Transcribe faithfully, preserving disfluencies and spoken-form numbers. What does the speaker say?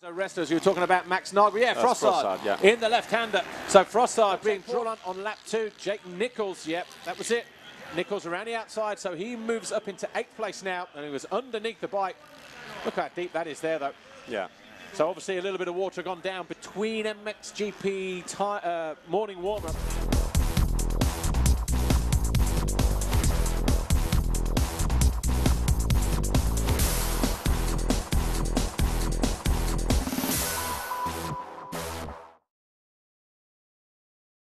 The wrestlers, you were talking about Max Nagel. Yeah, That's Frossard, Frossard, yeah. in the left-hander. So Frossard being drawn on on lap two. Jake Nichols, yep, that was it. Nichols around the outside, so he moves up into eighth place now, and he was underneath the bike. Look how deep that is there, though. Yeah. So obviously a little bit of water gone down between M X G P uh, morning warm-up.